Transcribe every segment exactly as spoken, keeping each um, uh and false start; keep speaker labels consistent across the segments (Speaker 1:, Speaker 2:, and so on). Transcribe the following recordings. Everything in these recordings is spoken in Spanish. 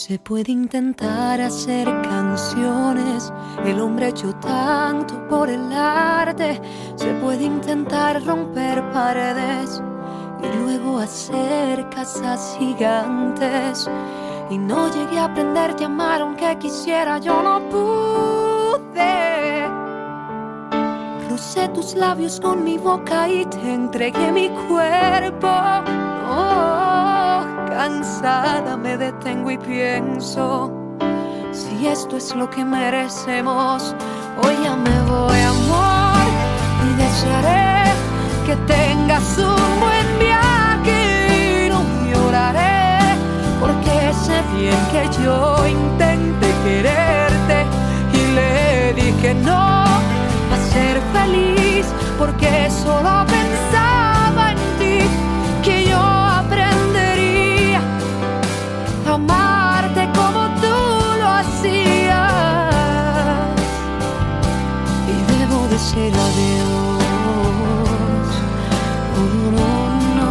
Speaker 1: Se puede intentar hacer canciones, el hombre ha hecho tanto por el arte. Se puede intentar romper paredes y luego hacer casas gigantes. Y no llegué a aprenderte a amar aunque quisiera, yo no pude. Crucé tus labios con mi boca y te entregué mi cuerpo. Oh, cansada me detengo y pienso, si esto es lo que merecemos. Hoy ya me voy, amor, y desearé que tengas un buen viaje y no lloraré, porque sé bien que yo intenté quererte y le dije no a ser feliz, porque solo pensaba en ti, que yo aprendería a amarte como tú lo hacías. Y debo decir adiós. Oh, no, no,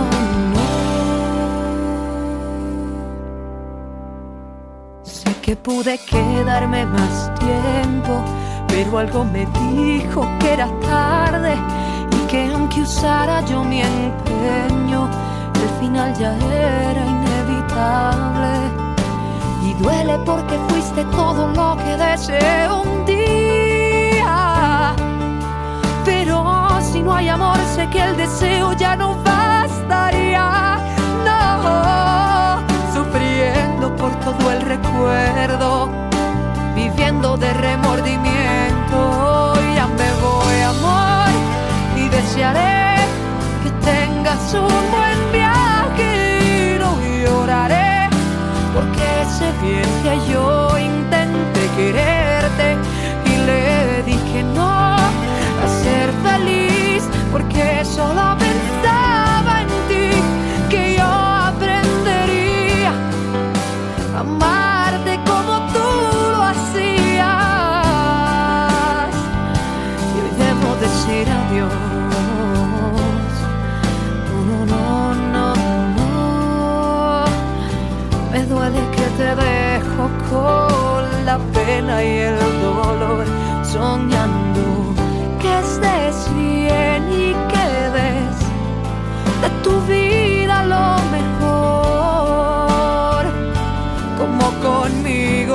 Speaker 1: no. Sé que pude quedarme más tiempo, pero algo me dijo que era tarde y que aunque usara yo mi empeño, el final ya era inevitable. Y duele porque fuiste todo lo que deseé un día, pero si no hay amor sé que el deseo ya no bastaría. No, sufriendo por todo el recuerdo, viviendo de remordimiento. Ya me voy, amor, y desearé que tengas un buen viaje y no lloraré, porque sé bien que yo intenté quererte y le dije no a ser feliz, porque solo pensaba en ti, que yo aprendería a amarte como tú lo hacías. Y hoy debo decir adiós. No, no, no, no. Me duele que te dejo con la pena y el dolor, soñando que estés bien y que des de tu vida lo mejor, como conmigo.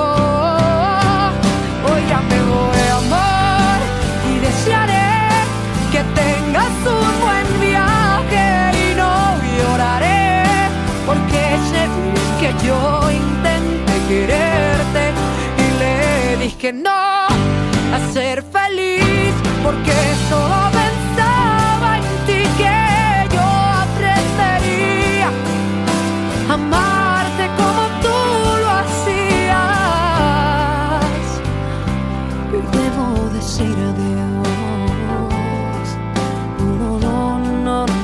Speaker 1: Hoy ya me voy, amor, y desearé que tengas un buen viaje y no lloraré, porque sé que yo intenté quererte y le dije no a ser feliz, porque solo pensaba en ti, que yo aprendería a amarte como tú lo hacías. Y debo decir adiós. No, no, no, no.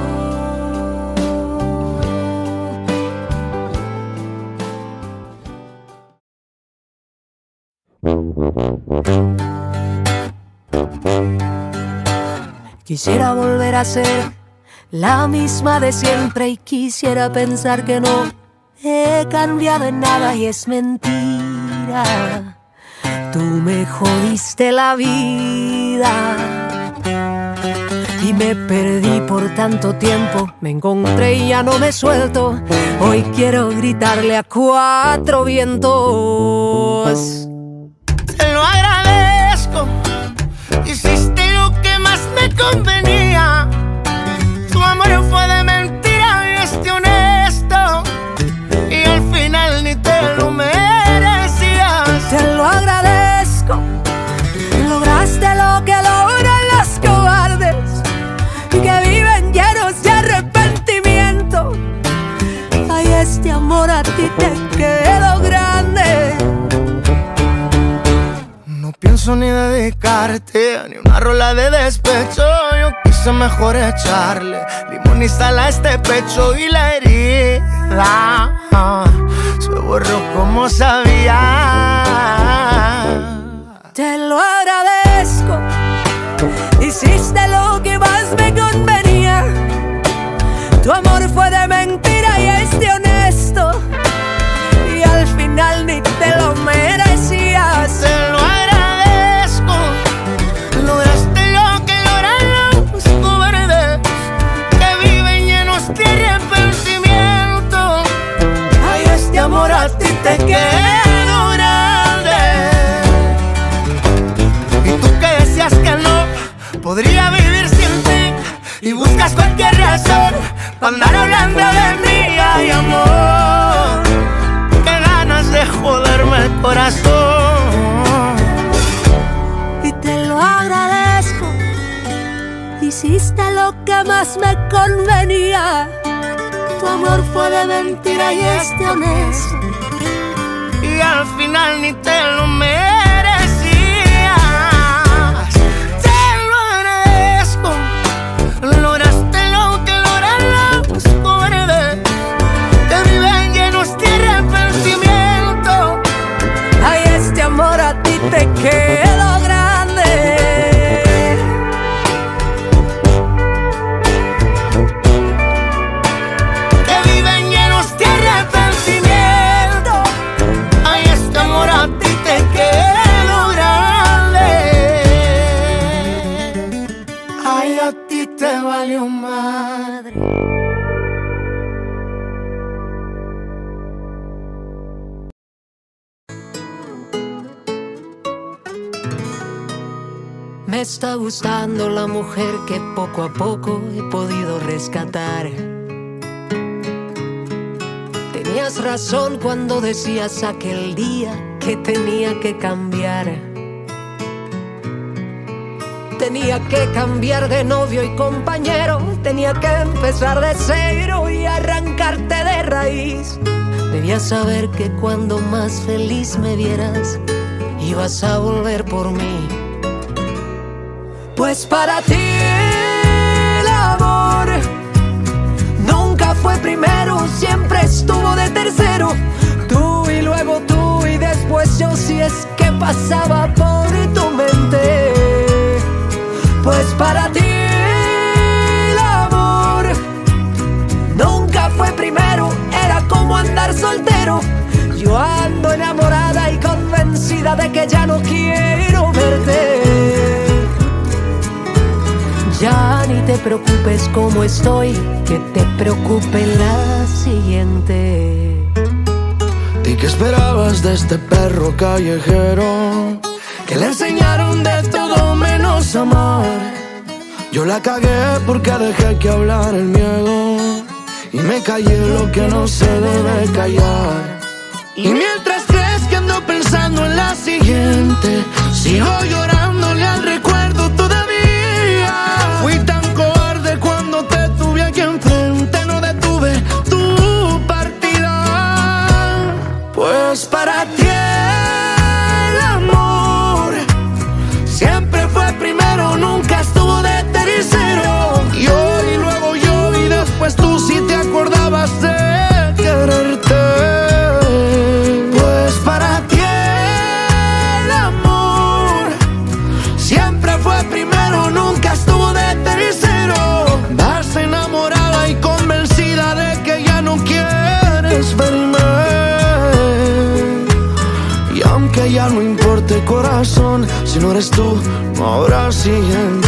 Speaker 1: Quisiera volver a ser la misma de siempre y quisiera pensar que no he cambiado en nada, y es mentira. Tú me jodiste la vida y me perdí por tanto tiempo. Me encontré y ya no me suelto. Hoy quiero gritarle a cuatro vientos.
Speaker 2: Te lo agradezco, hiciste lo que más me convenía. Tu amor fue de mentira y este honesto, y al final ni te lo merecías.
Speaker 1: Te lo agradezco, lograste lo que logran los cobardes, que viven llenos de arrepentimiento. Ay, este amor a ti te quedó grande.
Speaker 2: No pienso ni dedicarte ni una rola de despecho. Yo quise mejor echarle limón y sal a este pecho, y la herida ah, se borró como sabía.
Speaker 1: Te lo agradezco, hiciste lo que más me convenía. Tu amor fue de mentira y este honesto, y al hiciste lo que más me convenía. Tu amor fue de mentira y este honesto,
Speaker 2: y al final ni te lo merecías. Te lo agradezco, lograste lo que logran los cobardes, que viven llenos de arrepentimiento.
Speaker 1: Ay, este amor a ti te quedó grande.
Speaker 2: Que viven llenos de arrepentimiento. Ay, este amor a ti te quedó grande. Ay, a ti te valió madre.
Speaker 1: Me está gustando la mujer que poco a poco he podido rescatar. Tenías razón cuando decías aquel día que tenía que cambiar. Tenía que cambiar de novio y compañero, tenía que empezar de cero y arrancarte de raíz. Debías saber que cuando más feliz me vieras, ibas a volver por mí. Pues para ti el amor nunca fue primero, siempre estuvo de tercero. Tú y luego tú y después yo, si es que pasaba por tu mente. Pues para ti el amor nunca fue primero, era como andar soltero. Yo ando enamorada y convencida de que ya no quiero verte. Ya ni te preocupes como estoy, que te preocupe la siguiente.
Speaker 2: ¿Y qué esperabas de este perro callejero? Que le enseñaron de todo menos amar. Yo la cagué porque dejé que hablara el miedo y me callé lo que no se debe callar. Y mientras crees que ando pensando en la siguiente, sigo llorándole al recuerdo todavía. Fui tan cobarde cuando te tuve aquí enfrente, no detuve tu partida. Pues para ti el amor siempre fue primero, nunca estuvo de tercero. Yo y luego yo y después tú, si te acordabas de quererte. Pues para ti el amor siempre fue primero, nunca estuvo de tercero. Vas enamorada y convencida de que ya no quieres verme. Y aunque ya no importe corazón, si no eres tú, no habrá siguiente.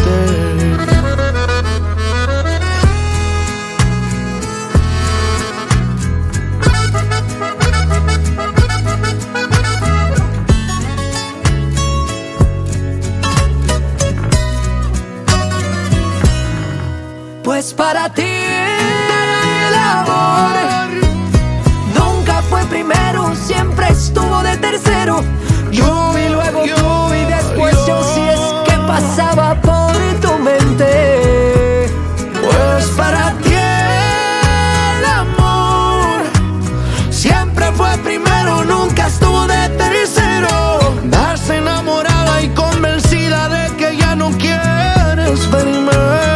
Speaker 1: Pues para ti el amor nunca fue primero, siempre estuvo de tercero. Yo y luego tú y después yo, si es que pasaba por tu mente.
Speaker 2: Pues para ti el amor siempre fue primero, nunca estuvo de tercero. Vas enamorada y convencida de que ya no quieres verme.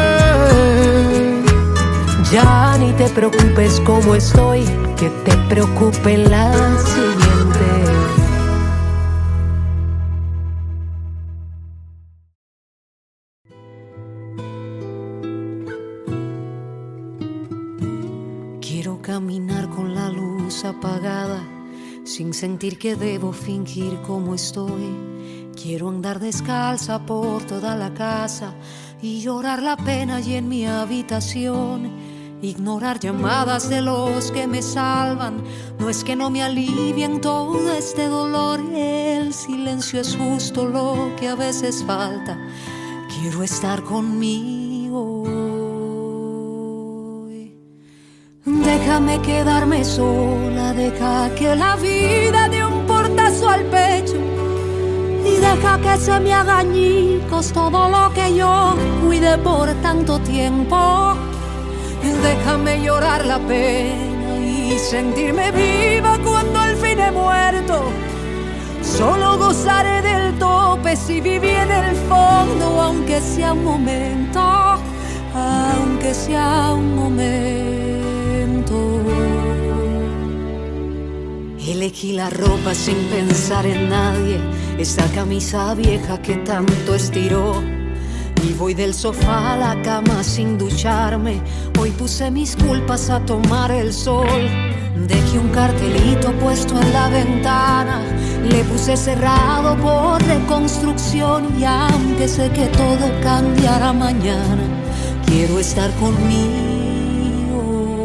Speaker 1: Ya ni te preocupes como estoy, que te preocupe la siguiente. Quiero caminar con la luz apagada, sin sentir que debo fingir como estoy. Quiero andar descalza por toda la casa y llorar la pena y en mi habitación. Ignorar llamadas de los que me salvan, no es que no me alivien todo este dolor. El silencio es justo lo que a veces falta. Quiero estar conmigo hoy. Déjame quedarme sola, deja que la vida dé un portazo al pecho y deja deja que se me haga añicos todo lo que yo cuide por tanto tiempo. Déjame llorar la pena y sentirme viva cuando al fin he muerto. Solo gozaré del tope si viví en el fondo, aunque sea un momento, aunque sea un momento. Elegí la ropa sin pensar en nadie, esa camisa vieja que tanto estiró. Y voy del sofá a la cama sin ducharme. Hoy puse mis culpas a tomar el sol. Dejé un cartelito puesto en la ventana, le puse cerrado por reconstrucción. Y aunque sé que todo cambiará mañana, quiero estar conmigo.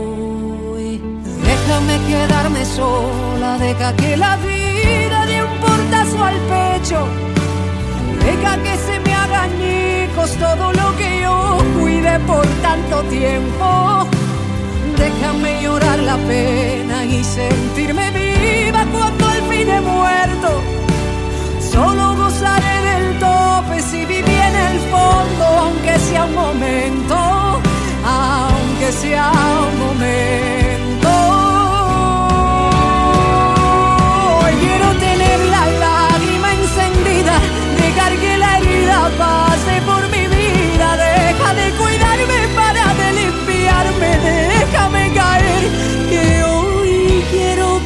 Speaker 1: Déjame quedarme sola, deja que la vida dé un portazo al pecho. Deja que se me haga añicos todo lo que yo cuide por tanto tiempo. Déjame llorar la pena y sentirme viva cuando al fin he muerto. Solo gozaré del tope si viví en el fondo, aunque sea un momento, aunque sea un momento. Quiero tener la lágrima encendida, dejar que la herida pase por mi vida. Deja de cuidarme para de limpiarme, déjame caer, que hoy quiero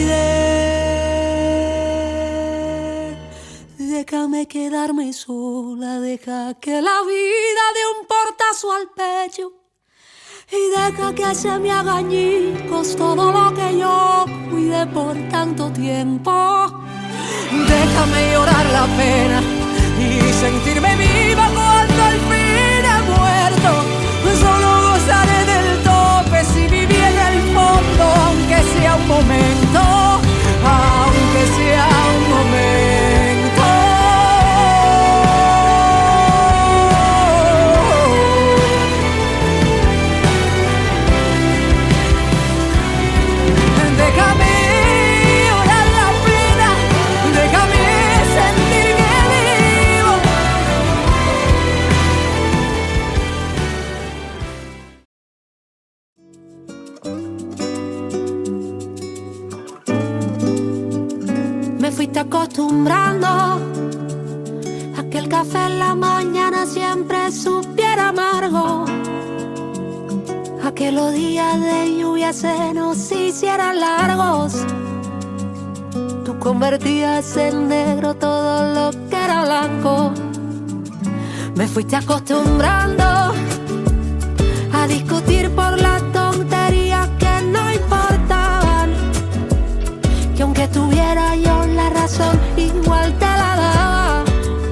Speaker 1: perder. Déjame quedarme sola, deja que la vida dé un portazo al pecho. Y deja que se me haga añicos todo lo que yo cuide por tanto tiempo. Déjame llorar la pena y sentirme viva cuando al fin he muerto. Solo gozaré del tope si viví en el fondo, aunque sea un momento, aunque sea un momento. Déjame llorar la pena, déjame sentirme vivo. Me fuiste acostumbrando a que el café en la mañana siempre supiera amargo, a que los días de lluvia se nos hicieran largos. Tú convertías en negro todo lo que era blanco. Me fuiste acostumbrando a discutir por las tonterías que no importaban, que aunque tuviera yo la razón igual te la daba,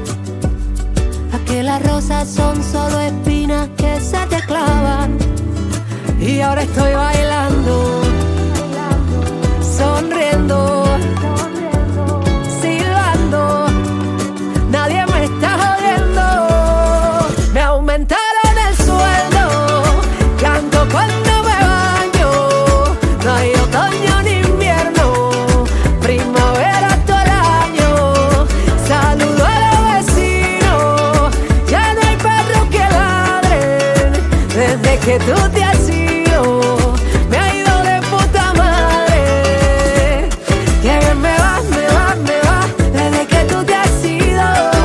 Speaker 1: a que las rosas son solo espinas que se te clavan. Y ahora estoy bailando, sonriendo, silbando, nadie me está jodiendo. Me aumentaron el sueldo, canto cuando me baño. No hay otoño ni invierno, primavera todo el año. Saludo a los vecinos, ya no hay perros que ladren desde que tú te has ido. Me ha ido de puta madre. Que bien me va, me va, me va, desde que tú te has ido.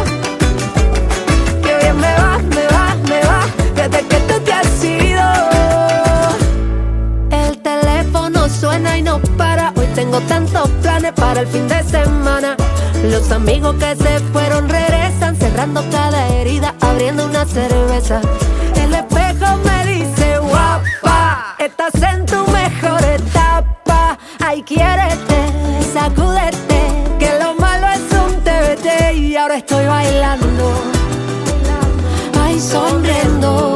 Speaker 1: Que bien me va, me va, me va, desde que tú te has ido. El teléfono suena y no para. Hoy tengo tantos planes para el fin de semana. Los amigos que se fueron regresan, cerrando cada herida, abriendo una cerveza. El espejo me dice guapa, estás en tu mejor etapa. Ay, quiérete, sacúdete, que lo malo es un T B T. Y ahora estoy bailando, ay, sonriendo,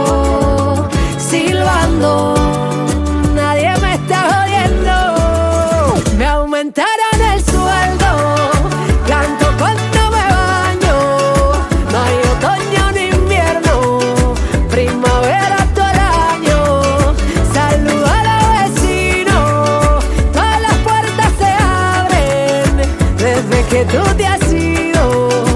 Speaker 1: silbando, nadie me está jodiendo. Me aumentaron el sueldo, canto cuando me baño. No hay otoño ni invierno, primavera todo el año. Saludo a los vecinos, todas las puertas se abren desde que tú te has ido.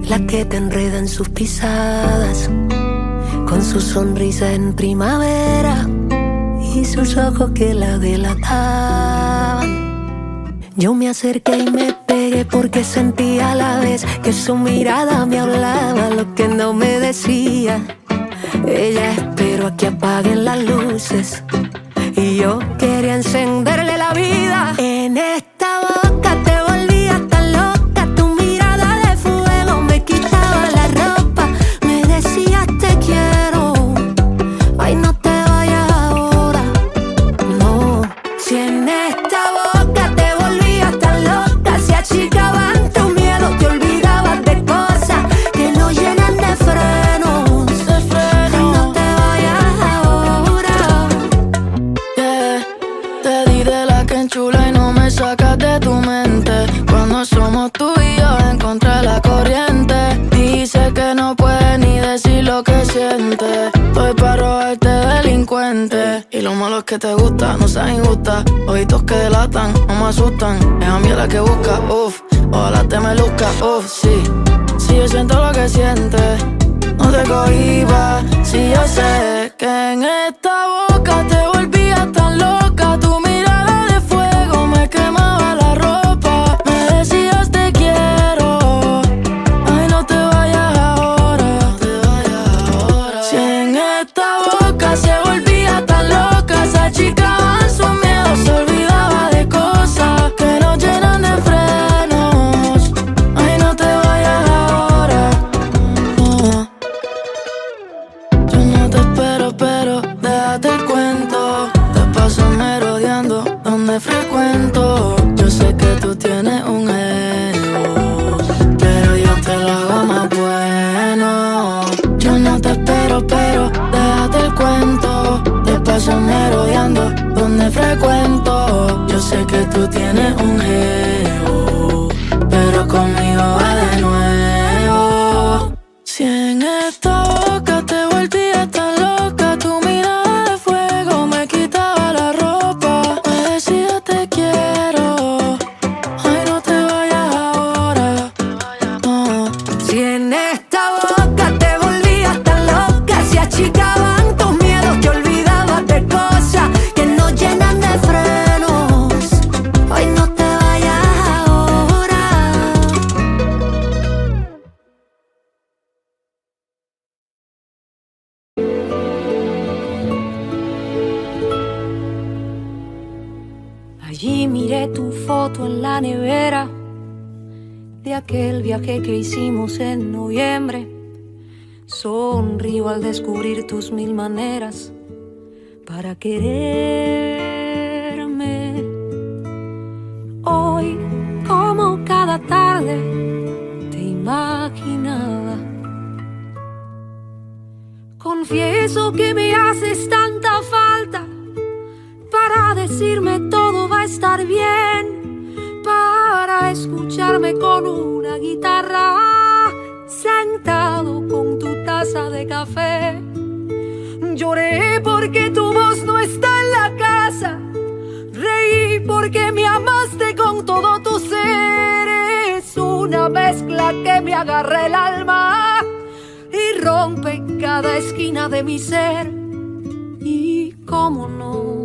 Speaker 1: la que te enreda en sus pisadas, con su sonrisa en primavera y sus ojos que la delataban. Yo me acerqué y me pegué porque sentía a la vez que su mirada me hablaba lo que no me decía. Ella esperó a que apaguen las luces y yo quería encenderle la vida. En esta boca te volvías tan loca, tu mirada de fuego me quitaba la ropa, me decías te quiero, ay no te vayas ahora, no. Si en esta boca te volvías tan loca, se achicaban tus miedos, te olvidabas de cosas que no llenan de frenos, de frenos. Ay no te vayas ahora,
Speaker 3: yeah. Te di de la que enchula y no me sacas de tu mente. Cuando somos tú y yo encontré la corriente. Dice que no puedes ni decir lo que sientes. Estoy pa' robarte delincuente. Y lo malo es que te gusta, no seas injusta. Ojitos que delatan, no me asustan. Es a mí la que busca, uff. Ojalá te me luzca, uff, sí. Si yo siento lo que sientes, no te cohibas. Si yo sé que en esta boca te volvías tan loca, tu mirada de fuego me quemaba la ropa, me decías te quiero, ay no te vayas ahora, no te vayas ahora. Si en esta boca se volvía tan loca, se achicaban sus miedos, se olvidaba de cosas que nos llenan de frenos, ay no te vayas ahora, oh. Yo no te espero, pero déjate el cuento. Te paso merodeando donde frecuento. Yo sé que tú tienes un ego, pero yo te lo hago más bueno. Yo no te espero, pero déjate el cuento. Te paso merodeando donde frecuento. Yo sé que tú tienes un ego, pero conmigo va de nuevo. Si en esta boca te volvías tan loca, tu mirada de fuego me quitaba la ropa, me decía te quiero, ay no te vayas ahora, no.
Speaker 1: si en esta boca te volvías tan loca, se achicaban tus miedos, te olvidabas de cosas que no llenan de frenos, ay no te vayas ahora. Allí miré tu foto en la nevera de aquel viaje que hicimos en noviembre. Sonrío al descubrir tus mil maneras para quererme. Hoy, como cada tarde, te imaginaba. Confieso que me haces tanta falta para decirme todo va a estar bien, para escucharme con una guitarra, sentado con tu taza de café. Lloré porque tu voz no está en la casa, reí porque me amaste con todo tu ser. Es una mezcla que me agarra el alma y rompe en cada esquina de mi ser. Y cómo no,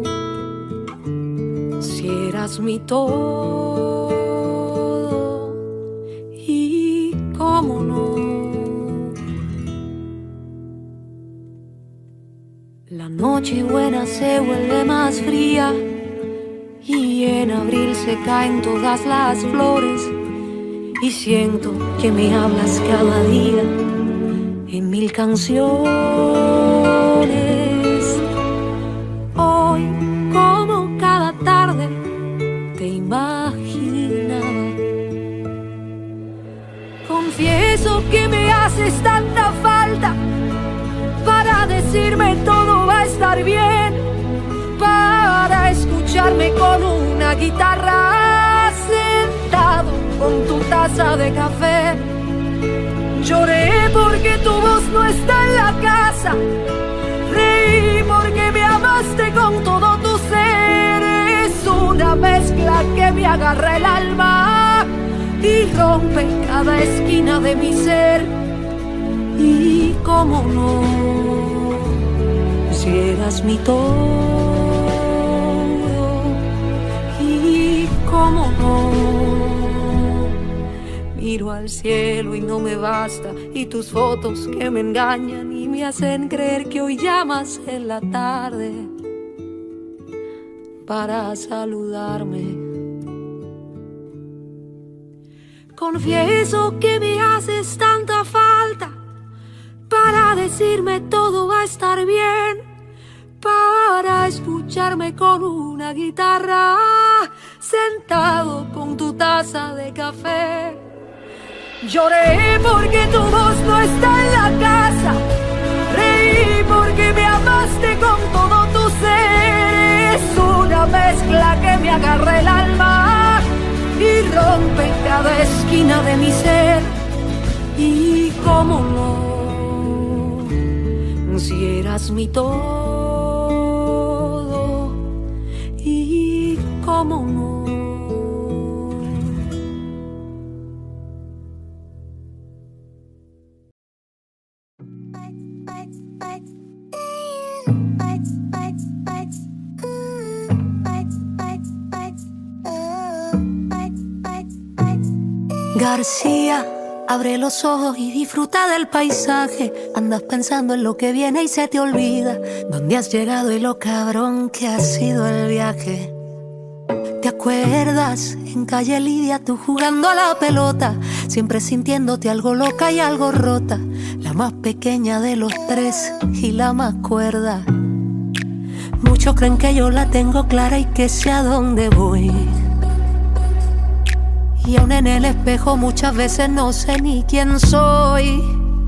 Speaker 1: si eras mi todo, y cómo no. La noche buena se vuelve más fría y en abril se caen todas las flores y siento que me hablas cada día en mil canciones. Hoy, como cada tarde, te imaginaba. Confieso que me haces tanta falta para decirme todo va a estar bien, para escucharme con una guitarra, sentado con tu taza de café. Lloré porque tu voz no está en la casa, reí porque me amaste con todo tu ser. Es una mezcla que me agarra el alma y rompe cada esquina de mi ser. Y cómo no, si eras mi todo. Y cómo no, miro al cielo y no me basta, y tus fotos que me engañan y me hacen creer que hoy llamas en la tarde para saludarme. Confieso que me haces tanta falta para decirme todo va a estar bien, para escucharme con una guitarra, sentado con tu taza de café. Lloré porque tu voz no está en la casa, reí porque me amaste con todo tu ser. Es una mezcla que me agarra el alma y rompe cada esquina de mi ser. Y cómo no, si eras mi todo. Y cómo no. García, abre los ojos y disfruta del paisaje. Andas pensando en lo que viene y se te olvida dónde has llegado y lo cabrón que ha sido el viaje. ¿Te acuerdas? En calle Lidia tú jugando a la pelota, siempre sintiéndote algo loca y algo rota, la más pequeña de los tres y la más cuerda. Muchos creen que yo la tengo clara y que sé a dónde voy, y aún en el espejo muchas veces no sé ni quién soy.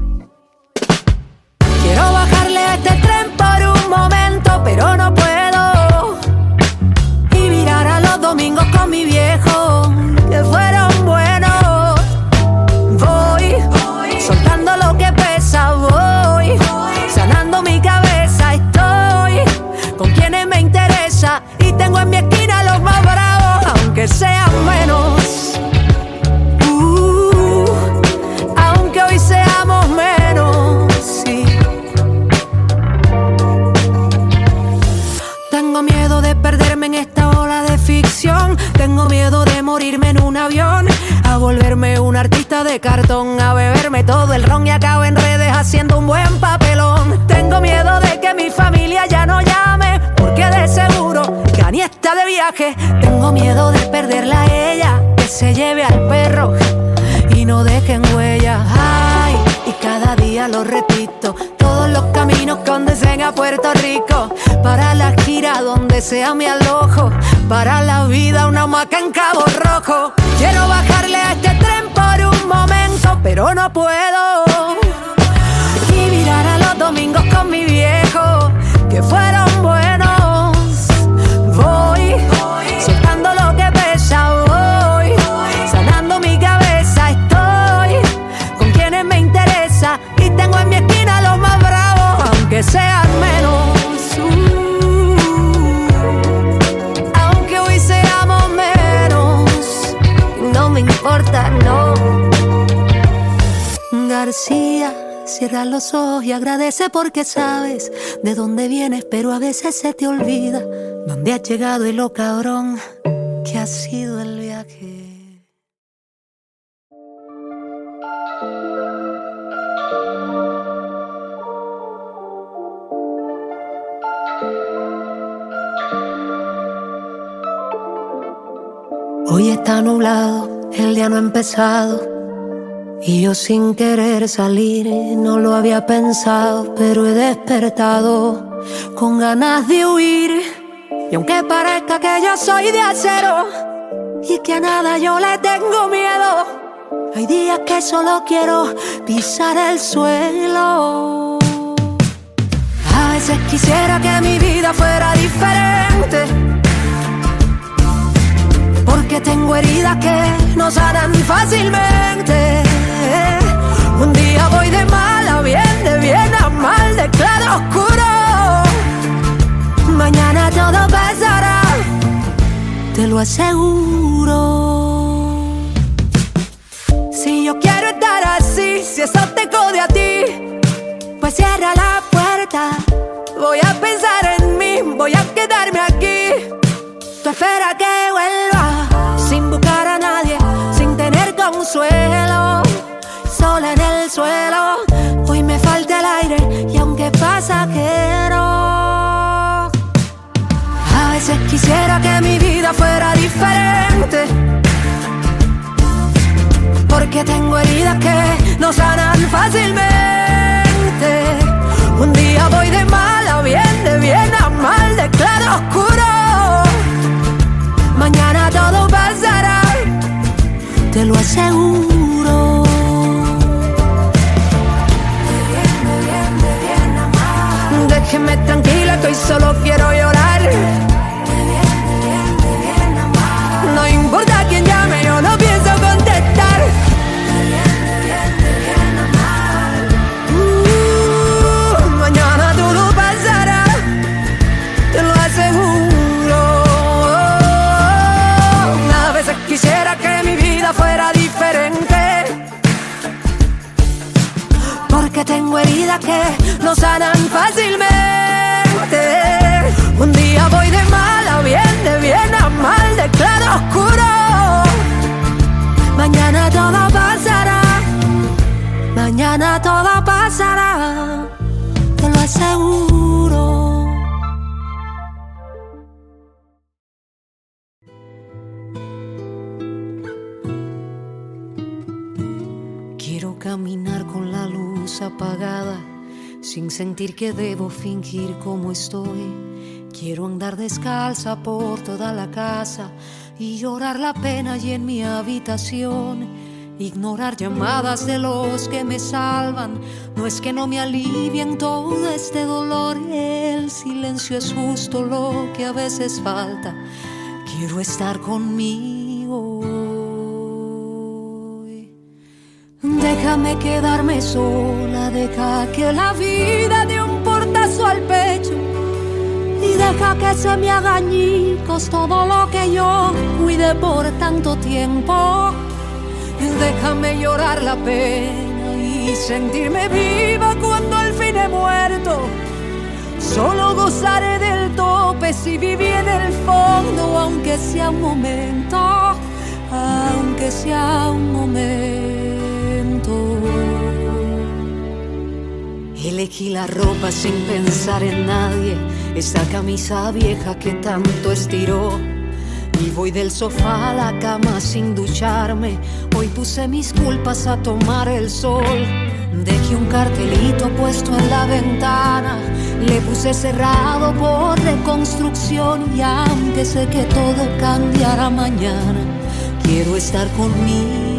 Speaker 1: Quiero bajarle a este tren por un momento, pero no puedo, y mirar a los domingos con mi viejo, que fueron buenos. Voy, soltando lo que pesa, voy, sanando mi cabeza. Estoy con quienes me interesa y tengo en mi esquina a los más bravos, aunque sean menos. Seamos menos, sí. Tengo miedo de perderme en esta ola de ficción. Tengo miedo de morirme en un avión, a volverme un artista de cartón, a beberme todo el ron y acabo en redes haciendo un buen papelón. Tengo miedo de que mi familia ya no llame, porque de seguro Cani está de viaje. Tengo miedo de perderla a ella, que se lleve al perro y no dejen huella. Ay, y cada día lo repito, todos los caminos conducen a Puerto Rico, para la gira donde sea mi alojo, para la vida una hamaca en Cabo Rojo. Quiero bajarle a este tren por un momento, pero no puedo, y mirar a los domingos con mi viejo, que fueron buenos. Voy, soltando lo que pesa, voy, sanando mi cabeza. Estoy con quienes me interesa y tengo en mi esquina a los más bravos, aunque sean menos. Uh, aunque hoy seamos menos, no me importa, no. García, cierra los ojos y agradece porque sabes de dónde vienes, pero a veces se te olvida dónde has llegado y lo cabrón que ha sido el viaje. Hoy está nublado, el día no ha empezado, y yo sin querer salir no lo había pensado, pero he despertado con ganas de huir. Y aunque parezca que yo soy de acero y que a nada yo le tengo miedo, hay días que solo quiero pisar el suelo. A veces quisiera que mi vida fuera diferente, porque tengo heridas que no sanan fácilmente. Un día voy de mal a bien, de bien a mal, de claro a oscuro. Mañana todo pasará, te lo aseguro. yo quiero estar así. Si eso te jode a ti, pues cierra la puerta. Voy a pensar en mí, voy a quedarme aquí. Tú espera que vuelva, sin buscar a nadie, sin tener consuelo, sola en el suelo. Hoy me falta el aire y aunque pasajero, a veces quisiera que mi vida fuera diferente, porque tengo heridas que no sanan fácilmente. Un día voy de mal a bien, de bien a mal, de claro a oscuro. Mañana todo pasará, te lo aseguro. Déjeme tranquila que hoy solo quiero llorar. No importa quién llame, yo no pienso contestar. Uh, mañana todo pasará, te lo aseguro. A veces quisiera que mi vida fuera diferente, porque tengo heridas que no sanan fácilmente. Un día voy de mal a bien, de bien a mal, de claro a oscuro. Mañana todo pasará, mañana todo pasará, te lo aseguro. Quiero caminar con la luz apagada, sin sentir que debo fingir como estoy. Quiero andar descalza por toda la casa y llorar la pena y en mi habitación. Ignorar llamadas de los que me salvan, no es que no me alivien todo este dolor. El silencio es justo lo que a veces falta. Quiero estar conmigo. Déjame quedarme sola, deja que la vida dé un portazo al pecho y deja que se me haga añicos todo lo que yo cuidé por tanto tiempo. Déjame llorar la pena y sentirme viva cuando al fin he muerto. Solo gozaré del tope si viví en el fondo, aunque sea un momento, aunque sea un momento. Elegí la ropa sin pensar en nadie, esa camisa vieja que tanto estiró. Y voy del sofá a la cama sin ducharme. Hoy puse mis culpas a tomar el sol. Dejé un cartelito puesto en la ventana, le puse cerrado por reconstrucción. Y aunque sé que todo cambiará mañana, quiero estar conmigo.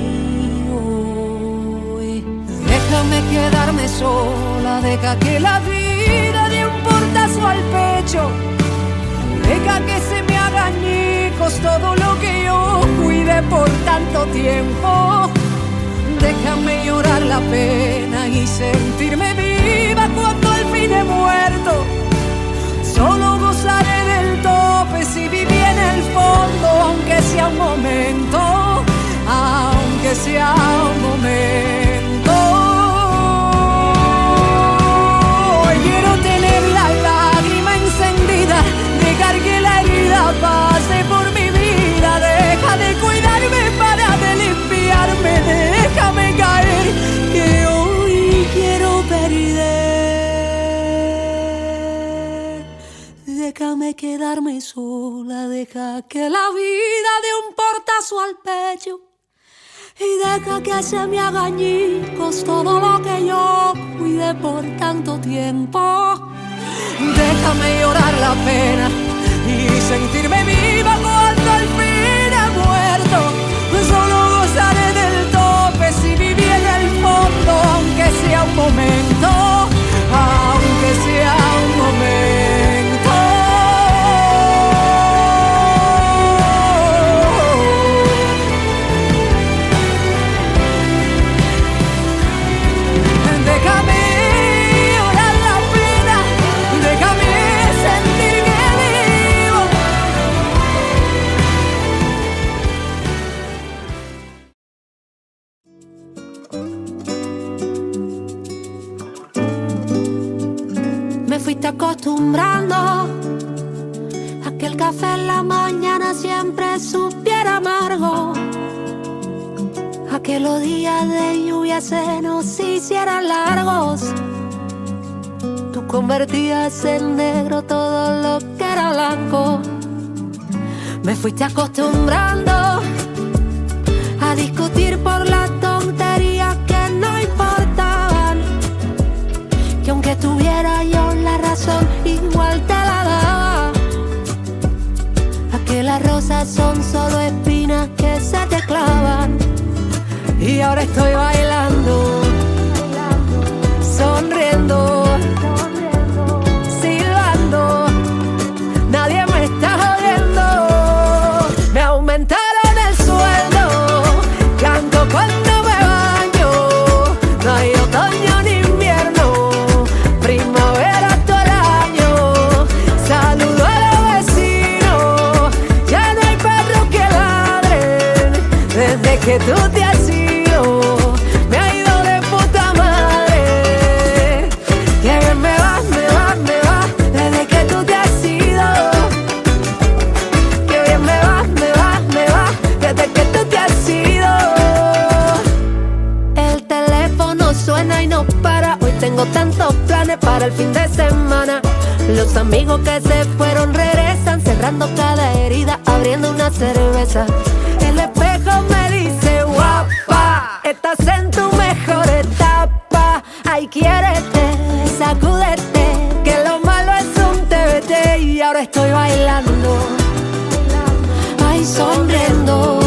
Speaker 1: Déjame quedarme sola, deja que la vida dé un portazo al pecho. Deja que se me haga añicos todo lo que yo cuidé por tanto tiempo. Déjame llorar la pena y sentirme viva cuando al fin he muerto. Solo gozaré del tope si viví en el fondo, aunque sea un momento, aunque sea un momento. Hoy quiero tener la lágrima encendida, dejar que la herida pase por mi vida. Deja de cuidarme para de limpiarme, déjame caer, que hoy quiero perder. Déjame quedarme sola, deja que la vida dé un portazo al pecho y deja que se me haga añicos todo lo que yo cuidé por tanto tiempo. Déjame llorar la pena y sentirme viva cuando al fin he muerto. Solo gozaré del tope si viví en el fondo, aunque sea un momento, aunque sea un momento. Déjame llorar la pena, déjame sentir que vivo. acostumbrando a que el café en la mañana siempre supiera amargo, a que los días de lluvia se nos hicieran largos. Tú convertías en negro todo lo que era blanco. Me fuiste acostumbrando a discutir por las tonterías que no importaban, que aunque tuviera yo la razón igual te la daba, a que las rosas son solo espinas que se te clavan. Y ahora estoy bailando, sonriendo, silbando, nadie me está jodiendo. Me aumentaron el sueldo, canto cuando me baño. No hay otoño ni invierno, primavera todo el año. Saludo a los vecinos, ya no hay perros que ladren. Desde que tú te has ido, me ha ido de puta madre. Que bien me va, me va, me va, desde que tú te has ido. Que bien me va, me va, me va, desde que tú te has ido. El teléfono suena y no para. Hoy tengo tantos planes para el fin de semana. Los amigos que se fueron regresan, cerrando cada herida, abriendo una cerveza. El espejo me dice guapa, estás en tu mejor etapa. Ay, quiérete, sacúdete, que lo malo es un T B T. Y ahora estoy bailando, ay, sonriendo,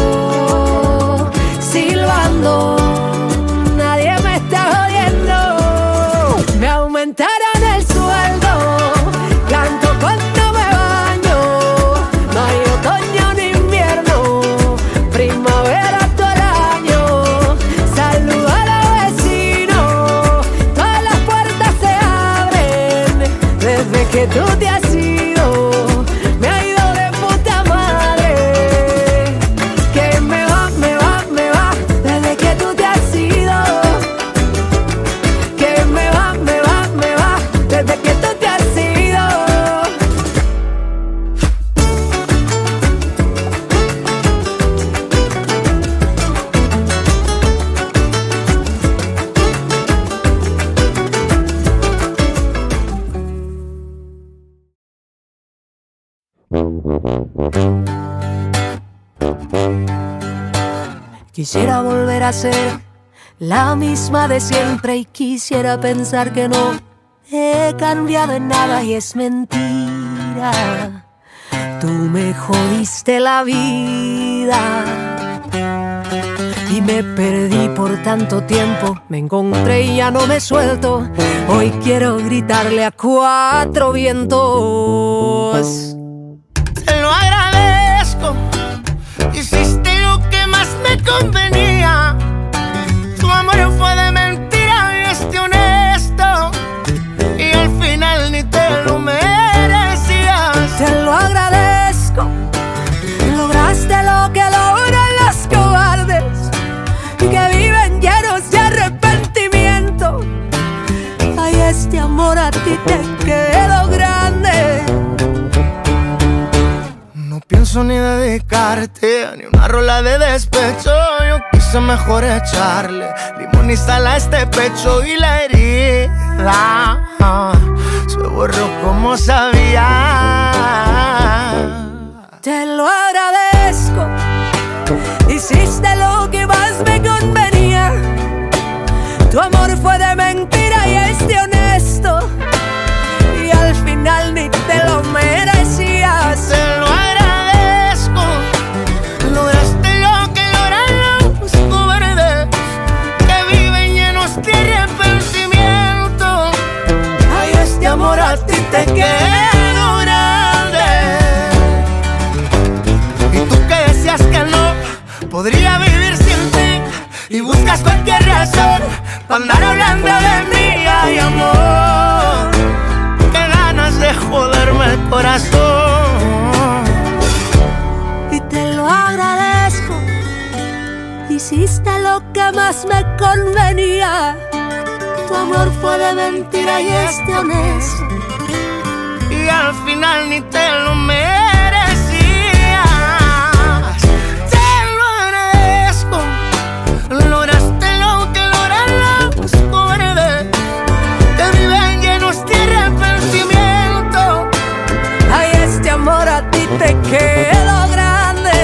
Speaker 1: silbando, nadie me está jodiendo. Me aumentaron el sueldo, canto cuando me baño. No hay otoño ni invierno, primavera todo el año. Saludo a los vecinos, todas las puertas se abren. Desde que tú te has ido, me ha ido de puta madre. Que me va, me va, me va, desde que tú te has ido. Que me va, me va, me va, desde que tú te has ido. Quisiera volver a ser la misma de siempre y quisiera pensar que no he cambiado en nada y es mentira. Tú me jodiste la vida y me perdí por tanto tiempo. Me encontré y ya no me suelto. Hoy quiero gritarle a cuatro vientos.
Speaker 2: Te lo agradezco, hiciste lo que más me convenía. Tu amor fue de mentira y este honesto, y al final ni te lo merecías.
Speaker 1: Te lo agradezco, lograste lo que logran los cobardes, que viven llenos de arrepentimiento. Ay, este amor a ti te quedó grande.
Speaker 2: No pienso ni dedicarte ni una rola de despecho. Yo quise mejor echarle limón y sal a este pecho, y la herida ah, se borró como sabía.
Speaker 1: Te lo agradezco, hiciste lo que más me convenía. Tu amor fue de mentira y este honesto, y al final ni te lo merecías.
Speaker 2: Te lo agradezco, lograste lo que logran los cobardes, que viven llenos de arrepentimiento.
Speaker 1: Ay, este amor a ti te
Speaker 2: quedó grande. Y tú que decías que no podría vivir sin ti, y buscas cualquier razón para andar hablando de mí. Ay, amor, qué ganas de joderme el corazón.
Speaker 1: Y te lo agradezco, hiciste lo que más me convenía. Tu amor fue de mentira y este honesto,
Speaker 2: y al final ni te lo merecías. Te lo agradezco, lograste lo que logran los cobardes, que viven llenos de arrepentimiento.
Speaker 1: Ay, este amor a ti te quedó grande.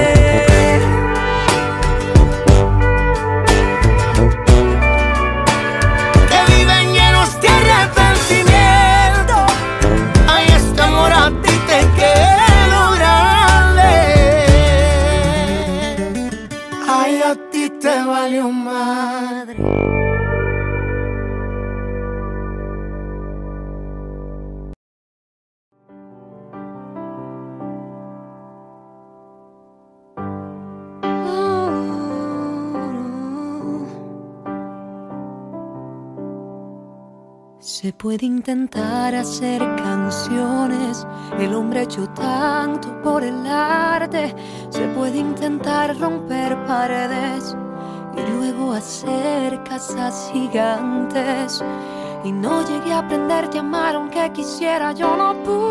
Speaker 2: Que viven llenos de arrepentimiento. Ay, este amor a ti te quedó grande. Ay, a ti te valió madre.
Speaker 1: Se puede intentar hacer canciones, el hombre ha hecho tanto por el arte. Se puede intentar romper paredes y luego hacer casas gigantes. Y no llegué a aprenderte a amar aunque quisiera, yo no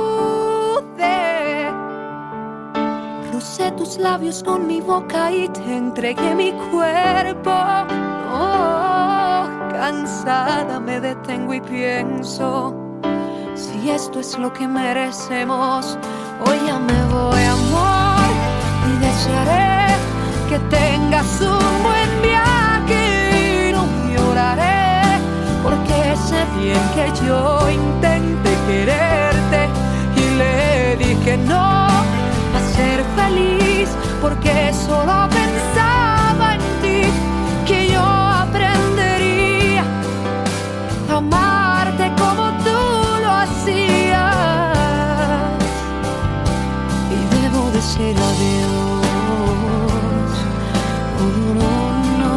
Speaker 1: pude. Crucé tus labios con mi boca y te entregué mi cuerpo. Oh, cansada me detengo y pienso, si esto es lo que merecemos, hoy ya me voy, amor, y desearé que tengas un buen viaje y no lloraré, porque sé bien que yo intenté quererte y le dije no a ser feliz, porque solo pensaba en ti, que yo aprendería a amarte como tú lo hacías. Y debo decir adiós. Oh, no, no,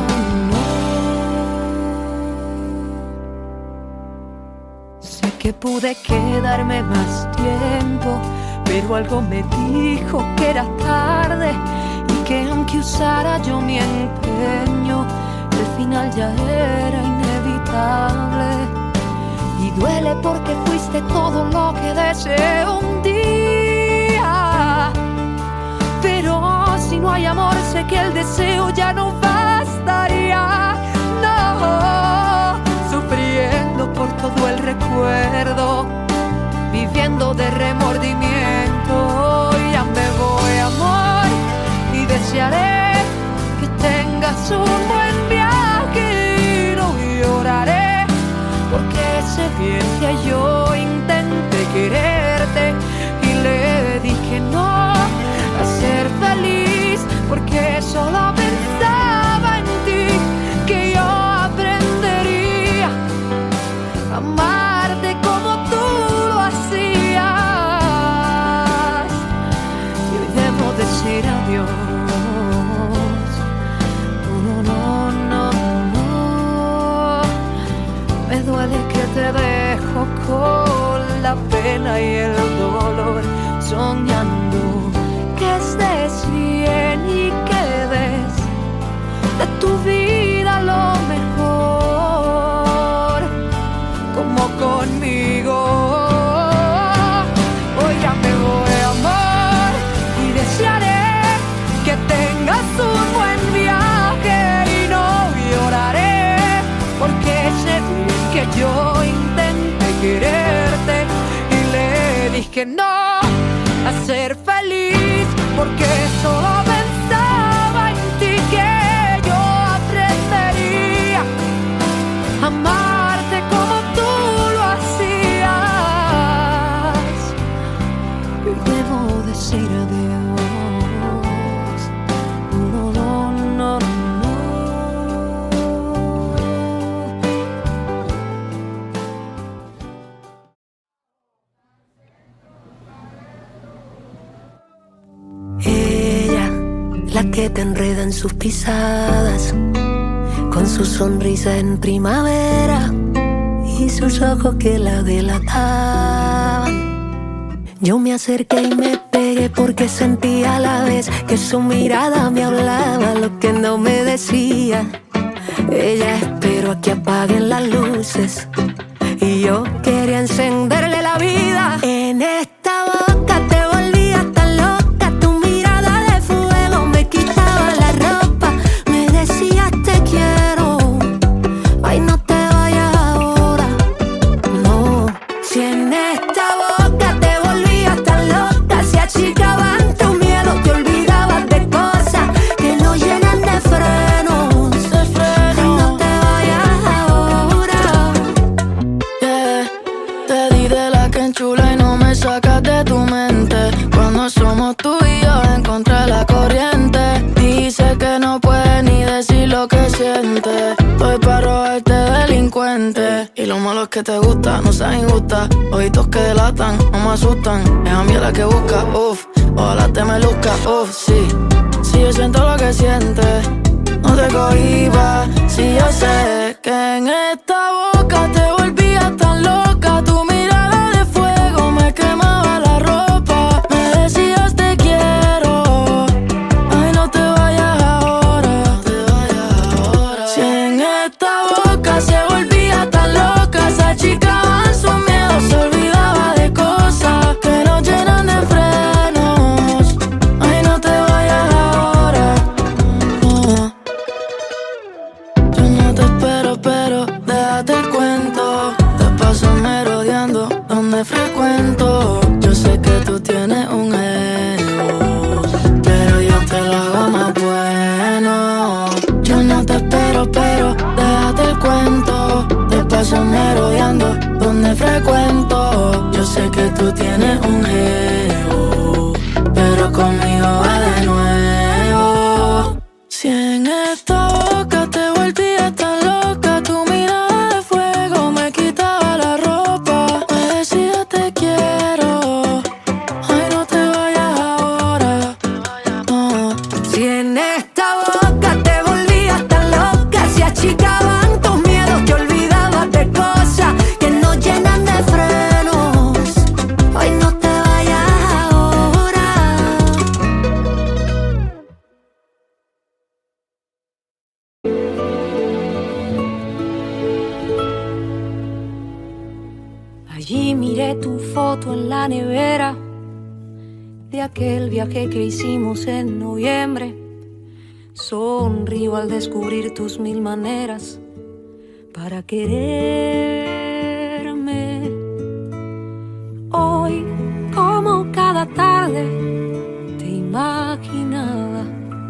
Speaker 1: no. Sé que pude quedarme más tiempo, pero algo me dijo que era tarde y que aunque usara yo mi empeño, el final ya era inevitable. Y duele porque fuiste todo lo que deseé un día, pero si no hay amor sé que el deseo ya no bastaría. No, sufriendo por todo el recuerdo, viviendo de remordimiento. Ya me voy, amor, y desearé que tengas un buen viaje y no lloraré, porque sé bien que yo intenté quererte y le dije no a ser feliz, porque solo pensaba en ti, que yo aprendería a amarte como tú lo hacías. Y hoy debo decir adiós. No, no, no, no. Me duele que te dejo con la pena y el dolor, soñando que estés bien y que des de tu vida lo mejor, como conmigo. Hoy ya me voy, amor, y desearé que tengas un buen viaje y no lloraré, porque sé que yo intenté quererte y le dije no a ser feliz, porque solo pensaba en ti, que yo aprendería a amarte como tú lo hacías. Y debo decir adiós. No, no, no, no. La que te enreda en sus pisadas, con su sonrisa en primavera y sus ojos que la delataban. Yo me acerqué y me pegué porque sentía a la vez que su mirada me hablaba lo que no me decía. Ella esperó a que apaguen las luces y Y yo quería encenderle la vida. En esta boca te volvías tan loca, tu mirada de fuego me quitaba la ropa, me decías te quiero, ay no te vayas ahora, no. Si en esta boca te volvías tan loca, se achicaban tus miedos, te olvidabas de cosas que no llenan de frenos, de frenos. Ay no te vayas ahora,
Speaker 3: yeah. Te di de la que enchula y no me sacas de tu mente. Cuando somos tú y yo en contra de la corriente, dice que no puedes ni decir lo que sientes. Voy para robarte delincuente. Y lo malo es que te gusta, no seas injusta. Ojitos que delatan, no me asustan. Es a mí la que busca, uff. Ojalá te me luzca, uff, sí. Si yo siento lo que sientes, no te cohibas. Si yo sé que en esta boca te volvías tan loca, tu mirada de fuego me quemaba la ropa, me decías te quiero, ay no te vayas ahora, no te vayas ahora. Si en esta boca se volvía tan loca, se achicaban sus miedos, se olvidaba de cosas que nos llenan de frenos, ay no te vayas ahora, no. Yo no te espero, pero déjate el cuento. Te paso merodeando donde frecuento. Yo sé que tú tienes un ego, pero yo te lo hago más bueno. Yo no te espero, pero déjate el cuento. Te paso merodeando donde frecuento. Yo sé que tú tienes un ego, pero conmigo va de nuevo. Si en esta boca te volvías tan loca, tu mirada de fuego me quitaba la ropa, me decía te quiero, ay no te vayas ahora, no.
Speaker 1: si en esta boca te volvías tan loca, se achicaban tus miedos, te olvidabas de cosas que no llenan de frenos, ay no te vayas ahora. Allí miré tu foto en la nevera de aquel viaje que hicimos en noviembre. Sonrío al descubrir tus mil maneras para quererme. Hoy, como cada tarde, te imaginaba.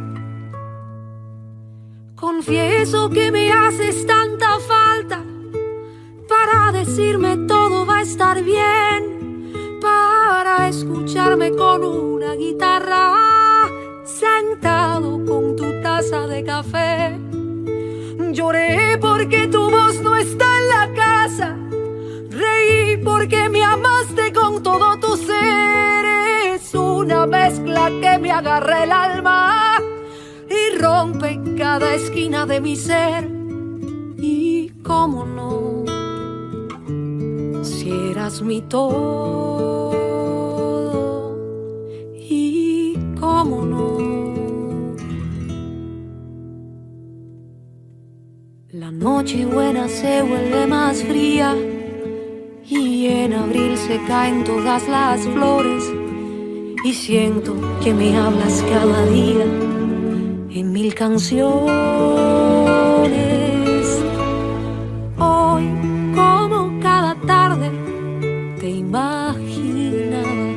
Speaker 1: Confieso que me haces tanta falta para decirme todo va a estar bien, para escucharme con una guitarra, sentado con tu taza de café. Lloré porque tu voz no está en la casa, reí porque me amaste con todo tu ser. Es una mezcla que me agarra el alma y rompe en cada esquina de mi ser. Y cómo no, si eras mi todo, y cómo no. La noche buena se vuelve más fría y en abril se caen todas las flores, y siento que me hablas cada día en mil canciones. Hoy, como cada tarde, te imaginaba.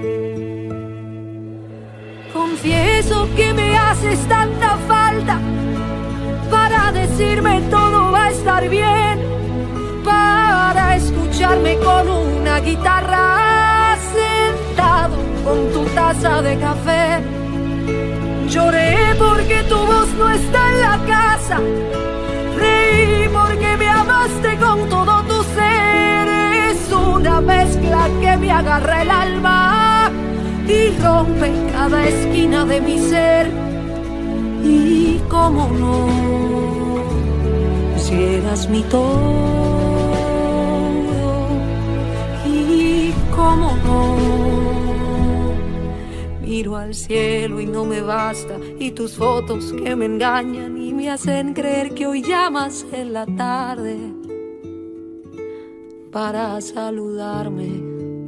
Speaker 1: Confieso que me haces tanta falta para decirme todo va a estar bien, para escucharme con una guitarra, sentado con tu taza de café. Lloré porque tu voz no está en la casa, reí porque me amaste con todo tu ser. Es una mezcla que me agarra el alma y rompe cada esquina de mi ser. Y cómo no, si eras mi todo, y cómo no. Miro al cielo y no me basta, y tus fotos que me engañan y me hacen creer que hoy llamas en la tarde. para saludarme.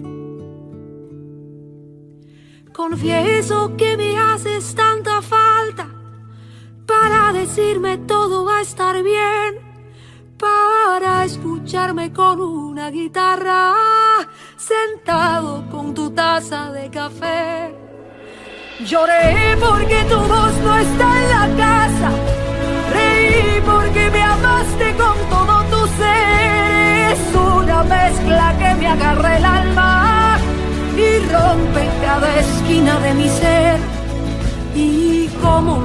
Speaker 1: Confieso que me haces tanta falta para decirme todo va a estar bien, para escucharme con una guitarra, sentado con tu taza de café. Lloré porque tu voz no está en la casa, reí porque me amaste con todo tu ser. Es una mezcla que me agarra el alma y rompe cada esquina de mi ser. Y cómo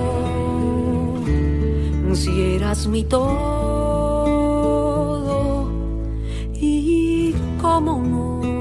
Speaker 1: no, si eras mi todo. Y cómo no,